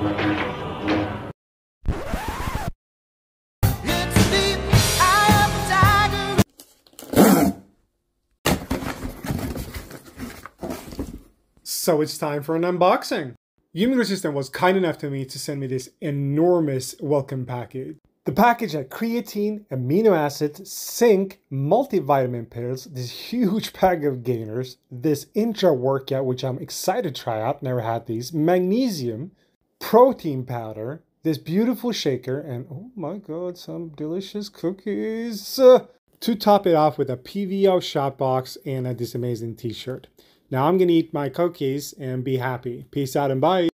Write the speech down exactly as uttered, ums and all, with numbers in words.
So it's time for an unboxing. Human Resistance was kind enough to me to send me this enormous welcome package. The package had creatine, amino acids, zinc, multivitamin pills, this huge pack of gainers, this intra workout which I'm excited to try out, never had these, magnesium, protein powder, this beautiful shaker, and oh my god, some delicious cookies. Uh, to top it off with a P V O shot box and uh, this amazing t-shirt. Now I'm gonna eat my cookies and be happy. Peace out and bye.